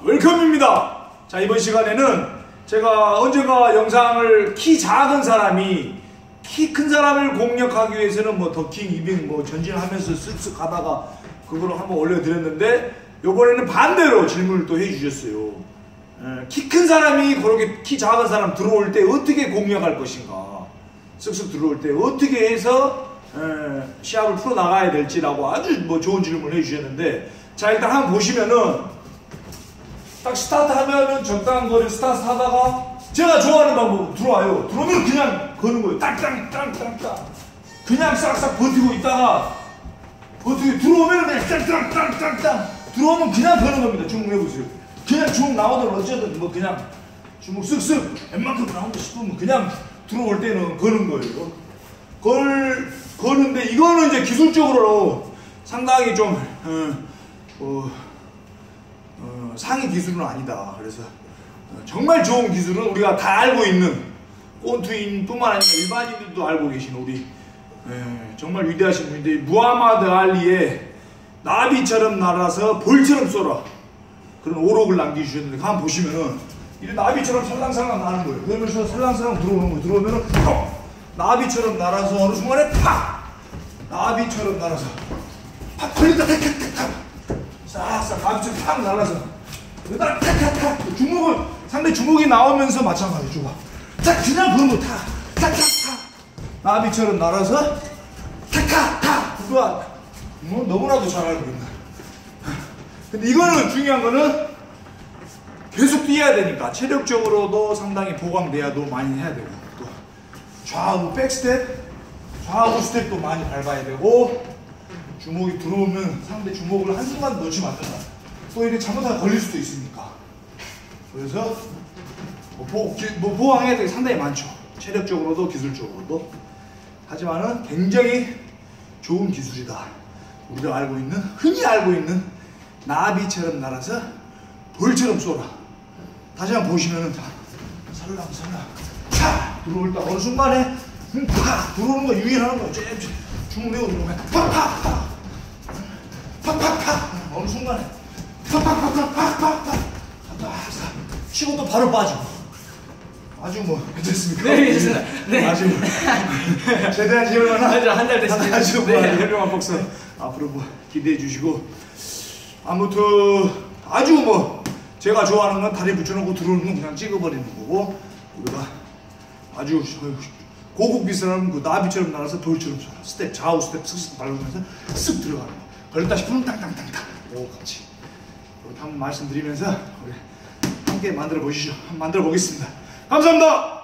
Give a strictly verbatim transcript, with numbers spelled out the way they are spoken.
웰컴입니다. 자, 이번 시간에는 제가 언젠가 영상을 키 작은 사람이 키 큰 사람을 공략하기 위해서는 뭐 더킹, 이빙 뭐 전진하면서 쓱쓱 가다가 그거를 한번 올려드렸는데, 요번에는 반대로 질문을 또 해주셨어요. 키 큰 사람이 그렇게 키 작은 사람 들어올 때 어떻게 공략할 것인가, 쓱쓱 들어올 때 어떻게 해서 에, 시합을 풀어나가야 될지라고 아주 뭐 좋은 질문을 해주셨는데, 자, 일단 한번 보시면은 딱 스타트 하면은 적당한 거리 스타트 하다가 제가 좋아하는 방법 들어와요. 들어오면 그냥 거는 거예요. 땅땅땅땅땅 그냥 싹싹 버티고 있다가 버티고 들어오면 그냥 땅땅땅땅땅 들어오면 그냥 거는 겁니다. 주먹 해보세요. 그냥 주먹 나오든 어쩌든 뭐 그냥 주먹 쓱쓱 웬만큼 나온다 싶으면 그냥 들어올 때는 거는 거예요. 걸, 거는데 이거는 이제 기술적으로 상당히 좀 어, 어, 어, 상위 기술은 아니다. 그래서 어, 정말 좋은 기술은 우리가 다 알고 있는 꼰투인 뿐만 아니라 일반인들도 알고 계신 우리 에, 정말 위대하신 분인데, 무하마드 알리의 나비처럼 날아서 벌처럼 쏘라, 그런 오록을 남겨주셨는데, 한번 보시면은 이 나비처럼 살랑살랑 나는 거예요. 그러면서 살랑살랑 들어오는 거예요. 들어오면은 팍! 나비처럼 날아서 어느 순간에 팍! 나비처럼 날아서 팍! 걸린다! 탁탁탁탁! 싹싹 나비처럼 팍 날아서 여기다 탁탁탁! 주먹을, 상대 주먹이 나오면서 마찬가지죠. 탁! 그냥 부는 거 탁! 탁탁탁! 나비처럼 날아서 탁탁탁! 그거 뭐 너무나도 잘 알고 있는. 근데 이거는 중요한 거는 계속 뛰어야 되니까 체력적으로도 상당히 보강돼야도 많이 해야 되고, 또 좌우 백스텝, 좌우 스텝도 많이 밟아야 되고, 주먹이 들어오면 상대 주먹을 한순간 놓치면 안 된다. 또 이렇게 잘못하면 걸릴 수도 있으니까. 그래서 뭐, 보, 기, 뭐 보강해야 되게 상당히 많죠. 체력적으로도 기술적으로도. 하지만은 굉장히 좋은 기술이다. 우리가 알고 있는, 흔히 알고 있는 나비처럼 날아서 벌처럼 쏘라. 다시 한번 보시면은 다 살랑살랑 차 들어올 때 어느 순간에 팍 들어오는 거 유인하는 거야. 주먹 내고 들어오면 팍팍팍 팍팍팍 어느 순간에 팍팍팍팍팍팍 치고 또 바로 빠지고. 아주 뭐 괜찮습니까? 네, 괜찮습니다. 네. 아주 제대한 지을만한 아주 한 달 됐습니다. 아주 뭐 네. 훌륭한 복수 앞으로 뭐 기대해 주시고, 아무튼 아주 뭐 제가 좋아하는 건 다리 붙여놓고 들어오는 건 그냥 찍어버리는 거고, 우리가 아주 고급 비싼 그 나비처럼 날아서 돌처럼 쏘라. 스텝 좌우 스텝 쓱쓱 밟으면서 쓱 들어가는 거. 걸렸다 싶으면 땅땅땅땅 오 같이 이렇게 한번 말씀드리면서 우리 함께 만들어 보시죠. 한번 만들어 보겠습니다. 감사합니다.